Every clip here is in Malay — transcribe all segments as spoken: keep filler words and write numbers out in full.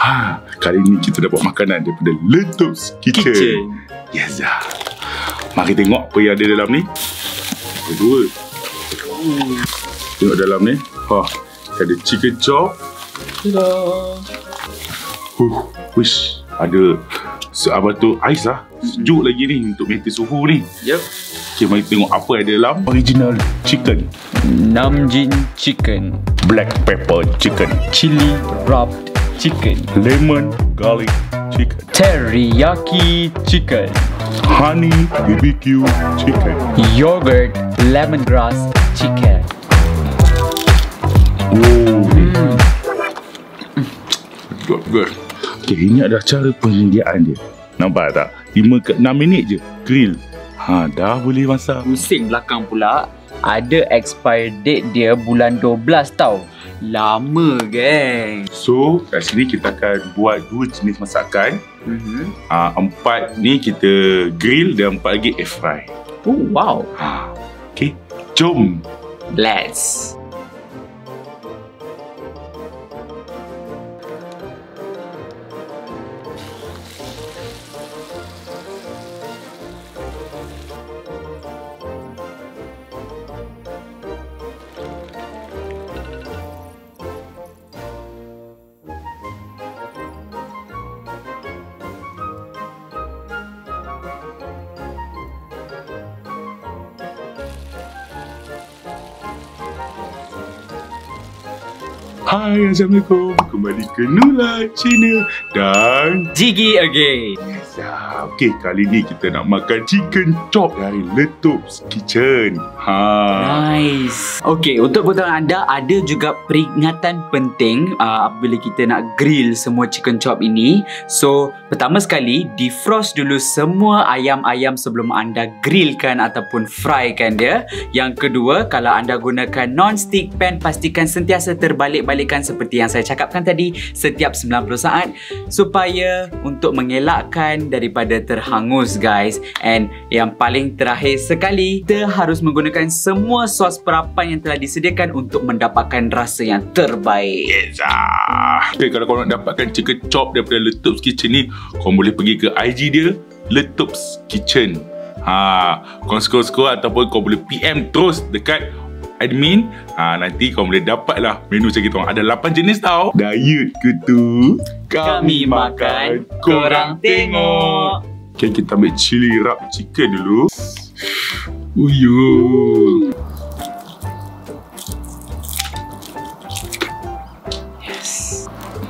Ha, kali ni kita dapat makanan daripada Letup's Kitchen. Kitchen. Yes dah. Mari tengok apa yang ada dalam ni. Kedua. Uh. Tengok dalam ni. Ha, ada chicken chop. Tada. Huh, wish, ada se- apa tu ais lah. Sejuk lagi ni untuk maintain suhu ni. Yep. Okay, mari tengok apa yang ada dalam. Original chicken, Namjin chicken, black pepper chicken, chili wrapped chicken, lemon garlic chicken, teriyaki chicken, honey B B Q chicken. yogurt lemongrass chicken. Oh, Hmm. good, good. Okay, ini adalah cara penyediaan dia. Nampak tak? lima ke enam minit je grill. Ha, dah boleh masak. Pusing belakang pula. Ada expire date dia bulan dua belas tau. Lama geng. So, kat sini kita akan buat dua jenis masakan. Mm-hmm. Ha, empat ni kita grill dan empat lagi air fry. Oh wow. Ha, okay, jom. Let's. Hai, Assalamualaikum. Kembali ke Nula Channel dan Jiggy again. ya, okay, kali ni kita nak makan chicken chop dari Letup's Kitchen. Ha. Nice. Okay, untuk potongan anda ada juga peringatan penting uh, apabila kita nak grill semua chicken chop ini. So, pertama sekali defrost dulu semua ayam-ayam sebelum anda grillkan ataupun frykan dia. Yang kedua, kalau anda gunakan non-stick pan, pastikan sentiasa terbalik-balikkan seperti yang saya cakapkan tadi setiap sembilan puluh saat supaya untuk mengelakkan daripada terhangus guys. And yang paling terakhir sekali, kita harus menggunakan semua sos perapan yang telah disediakan untuk mendapatkan rasa yang terbaik. Yes ah. Okay, kalau korang nak dapatkan chicken chop daripada Letup's Kitchen ni, korang boleh pergi ke I G dia, Letup's Kitchen. Ha, korang scroll-scroll ataupun korang boleh P M terus dekat admin. Ha, nanti korang boleh dapat lah menu macam kita. Ada lapan jenis tau. Diet ke tu? Kami makan, korang tengok. Okay, kita ambil chili wrap chicken dulu. Uyuh. Yes.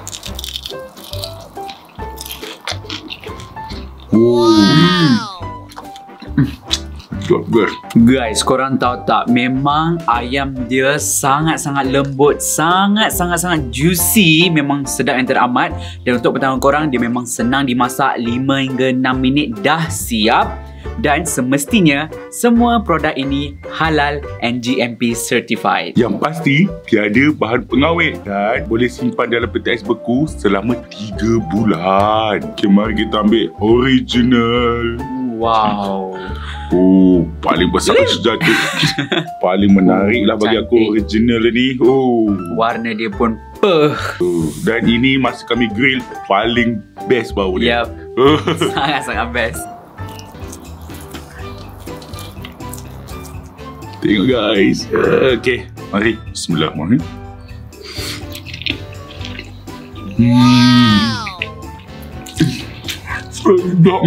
Wow. Good, good. Guys, korang tahu tak, memang ayam dia sangat-sangat lembut, sangat-sangat-sangat juicy, memang sedap yang teramat. Dan untuk pertama korang, dia memang senang dimasak, lima hingga enam minit dah siap. Dan semestinya semua produk ini halal and G M P certified. Yang pasti tiada bahan pengawet dan boleh simpan dalam peti ais beku selama tiga bulan. Okay, mari kita ambil original. Wow. Oh, paling besar sejati. Paling menarik lah bagi aku Cantik. original ni. Oh. Warna dia pun peh. Oh. Dan ini masa kami grill paling best bau dia. Yep. Sangat-sangat best. Tengok guys. Uh, okay, mari. Bismillahirrahmanirrahim. Hmm. Sedap.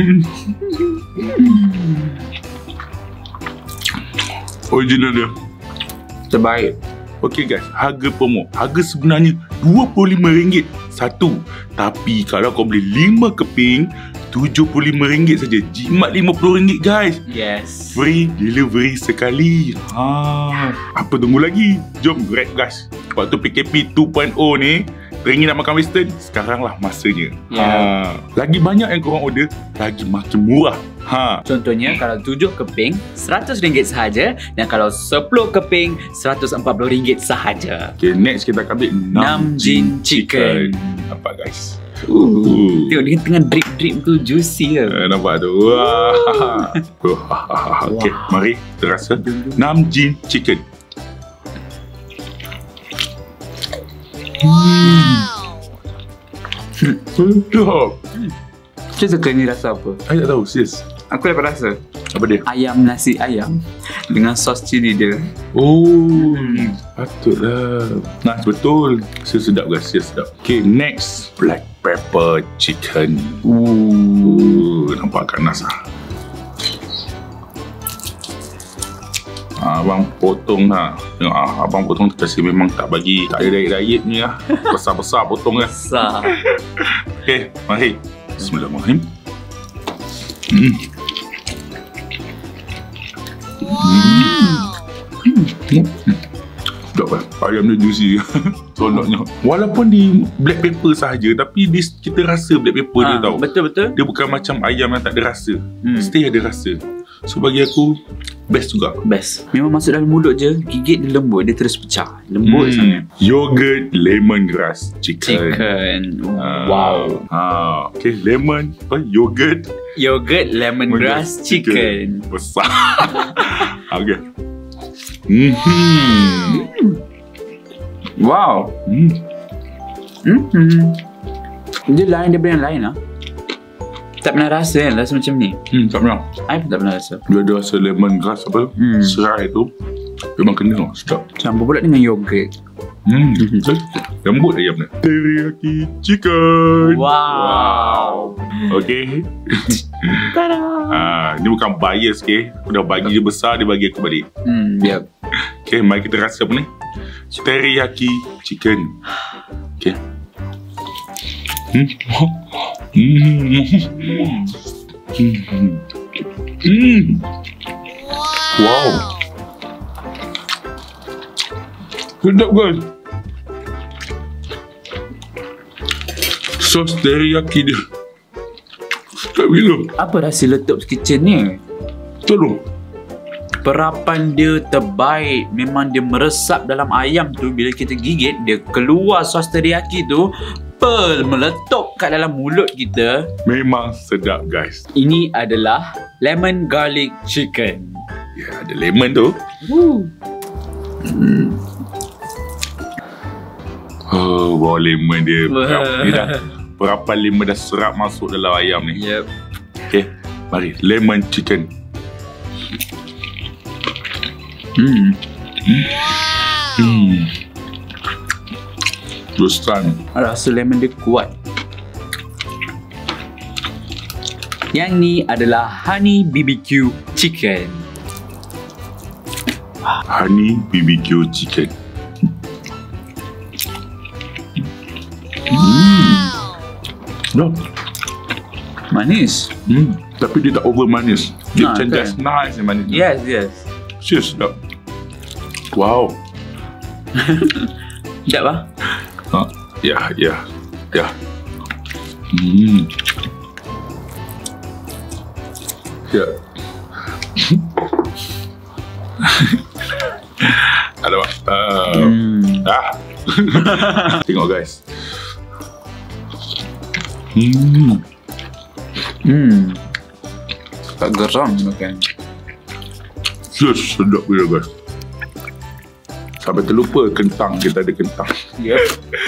Original dia. Terbaik. Okay guys, harga promo. Harga sebenarnya dua puluh lima ringgit satu. Tapi kalau kau beli lima keping, tujuh puluh lima ringgit saja. Jimat lima puluh ringgit guys. Yes. Free delivery sekali. Ha, apa tunggu lagi? Jom grab guys. Waktu P K P dua titik kosong ni, teringin nak makan western, sekaranglah masanya. Yeah. Ha, lagi banyak yang korang order, lagi makin murah. Ha. Contohnya kalau tujuh keping seratus ringgit sahaja, dan kalau sepuluh keping seratus empat puluh ringgit sahaja. Okay, next kita akan ambil Namjin chicken. Nampak guys. Uh. Tengok dia tengah drip-drip tu, juicy ke. Eh, nampak tu. Wah. Okay, mari terasa Namjin chicken. Wow. Sedap. Cik suka ni rasa apa? I tak tahu, serius. Aku dapat rasa Apa dia? ayam nasi ayam dengan sos cili dia. Oh, hmm. patutlah. Nah, betul. Saya sedap guys, saya sedap. Okay, next. Black pepper chicken. Ooh, nampak ganas lah. Abang potong lah. Tengok ah, abang potong kasih memang tak bagi, tak ada diet-diet ni lah. Besar-besar potong lah. Besar. Okay, mari. Bismillahirrahmanirrahim. Hmm. Hmm. Hmm. Sedap lah. Ayam dia juicy. Soloknya. Walaupun di black pepper sahaja, tapi di, kita rasa black pepper ha, dia tau. Betul-betul. Dia bukan macam ayam yang tak ada rasa. Hmm. Mesti ada rasa. So bagi aku, best juga. Best. Memang masuk dalam mulut je, gigit dia lembut, dia terus pecah. Lembut hmm. sangat. Yogurt lemongrass chicken. Chicken. Uh, Wow. Uh, okay, lemon, apa? Yogurt. Yogurt lemongrass chicken. chicken. Besar. Okay. Mm-hmm. Wow. Mm. Mm-hmm. Dia lain daripada yang lain lah. Tak pernah rasa kan, rasa macam ni. Hmm, tak pernah. I pun tak pernah rasa. Dia ada rasa lemongrass apa, Hmm. serai tu. Memang kena tau, sedap. Campur pula dengan yogurt. Hmm, lembut ayam dia. Teriyaki chicken. Wow. Okay. Tada. Ah, ni bukan bias, okay. Aku dah bagi dia besar, dia bagi aku balik. Hmm, yep. Okay, mari kita rasa apa ni. Teriyaki chicken. Okay. Hmm. Hmm. Hmm. Hmm. Wow. Sedap guys. Sos teriyaki dia sedap gila. Apa rasa Letup's Kitchen ni? Betul tu. Perapan dia terbaik. Memang dia meresap dalam ayam tu. Bila kita gigit, dia keluar sos teriyaki tu, pel meletup kat dalam mulut kita. Memang sedap guys. Ini adalah lemon garlic chicken. Ya, ada lemon tu. Woo. Hmm. Oh, bawah lemon dia. Perap, dia dah, perapan lemon dah serap masuk dalam ayam ni. Yep. Okay, mari. Lemon chicken. Hmm. Hmm. Roastan. Rasa lemon dia kuat. Yang ni adalah honey B B Q chicken. Honey B B Q chicken. Hmm. No. Manis. Hmm. Tapi dia tak over manis. Dia Nah, macam kan? just nice yang manis. Yes, yes. Serius sedap. Wow. Sekejap lah. Ha. Ya, ya. Ya. Hmm. Ya. Alamak. Uh, Hmm. ah. Tengok guys. Hmm. Hmm. Tak geram makan. Serius sedap gila guys. Sampai terlupa kentang, kita ada kentang. Yep.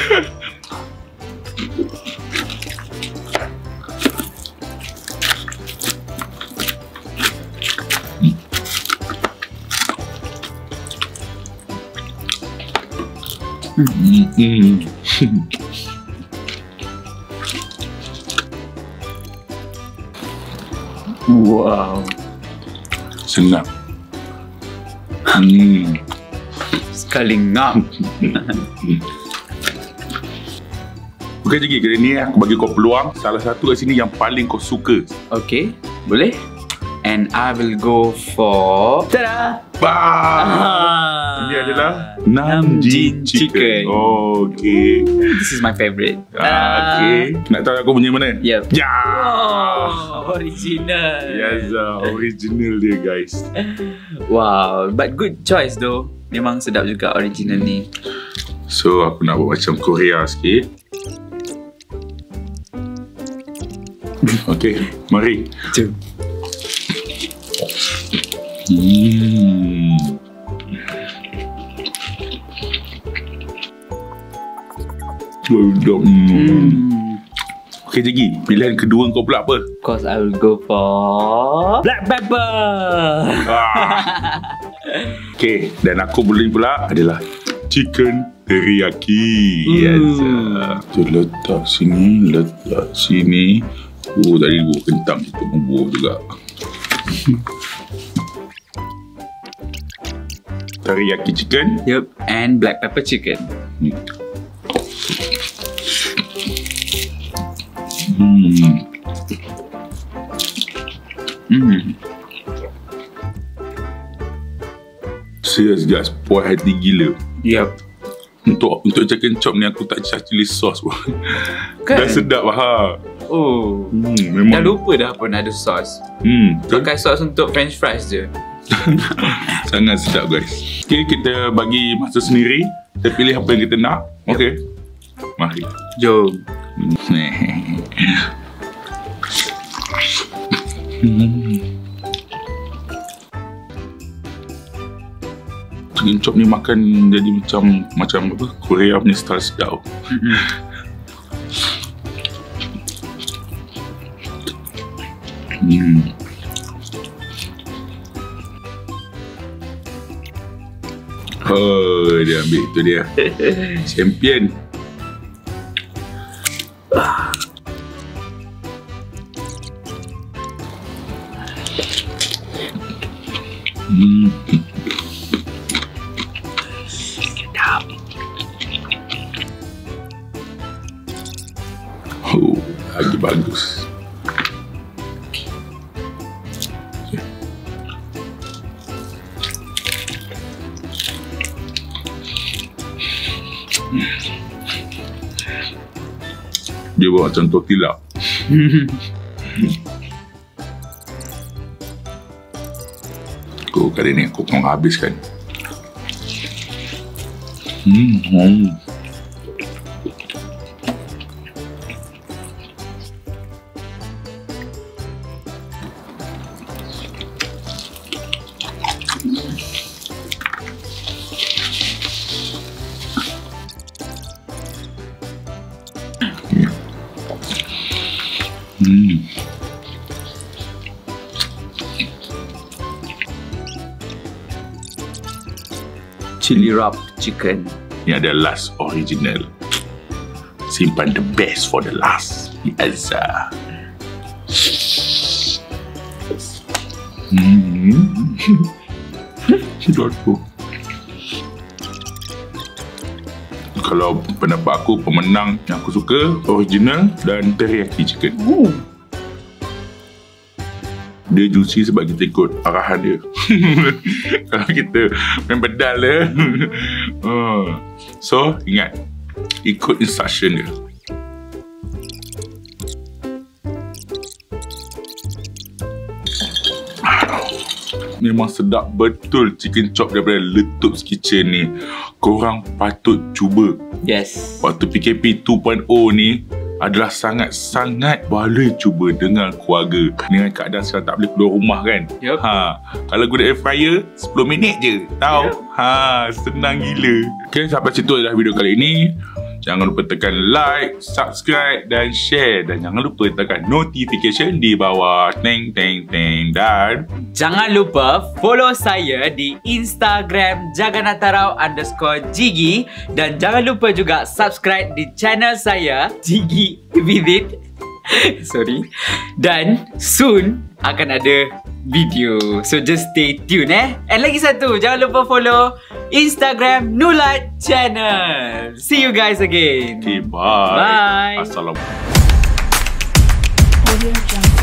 Hmm. Wow. Senang. Hmm. Sekali ngam. Bukan lagi kali ni aku bagi kau peluang. Salah satu kat sini yang paling kau suka. Okay, boleh? And I will go for... Tada! Bah! Ah, Ini adalah Namjin chicken. Oh, okay. This is my favorite. Ah, okay. Nak tahu aku punya mana? Yep. Ya. Oh, original. Yes, uh, original dia guys. Wow, but good choice though. Memang sedap juga original ni. So aku nak buat macam Korea sikit. Okay, mari. Jom. Hmm. Sedap. Hmm. Hmm. Okay Jiggy, pilihan kedua kau pula apa? Of course I will go for black pepper. Ah. Okay, dan aku beli pula adalah chicken teriyaki. Mm. Yes. Tu letak sini, letak sini. Oh, tadi buah kentang kita bubuh juga. Teriyaki chicken. Yep, and black pepper chicken. Hmm. Hmm. Serius guys, puas hati gila. Yep. Untuk untuk chicken chop ni aku tak cari chili sauce pun. Kan? Dah sedap ha. Oh. Hmm, Dah memang. lupa dah pun ada sos. Hmm, Pakai sos untuk french fries je. sangat sedap guys. Okay, kita bagi masa sendiri. Kita pilih apa yang kita nak. Okay. Mari. Jom. Hmm. Chicken chop ni makan jadi macam macam apa? Korea punya style sedap. Hmm. Oh, dia ambil tu dia. Champion. Hmm. Sedap. Oh, lagi bagus. Dia buat macam tortilla. Aku kali ni aku kong habiskan. Hmm. hmm. Hmm. Chili rub chicken. Ini ada last original. Simpan the best for the last. Yes. Hmm. Sedap tu. Kalau pendapat aku, pemenang yang aku suka original dan teriyaki chicken. Oh. Dia juicy sebab kita ikut arahan dia. Kalau kita main bedal dia. Oh. So, ingat. Ikut instruction dia. Memang sedap betul chicken chop daripada Letup's Kitchen ni. Korang patut cuba. Yes. Waktu P K P dua titik kosong ni adalah sangat-sangat boleh cuba dengan keluarga. Dengan keadaan sekarang tak boleh keluar rumah kan. Yup. Ha, kalau guna air fryer sepuluh minit je. Tahu? Yup. Ha, senang gila. Okay, sampai situ adalah video kali ini. Jangan lupa tekan like, subscribe dan share. Dan jangan lupa tekan notification di bawah. Teng, teng, teng. Dan jangan lupa follow saya di Instagram Jaganatarau underscore Jiggy. Dan jangan lupa juga subscribe di channel saya Jiggy with it. Sorry. Dan soon akan ada video. So just stay tune eh. And lagi satu, jangan lupa follow Instagram Nulat Channel. See you guys again. okay, bye. Bye. Assalamualaikum.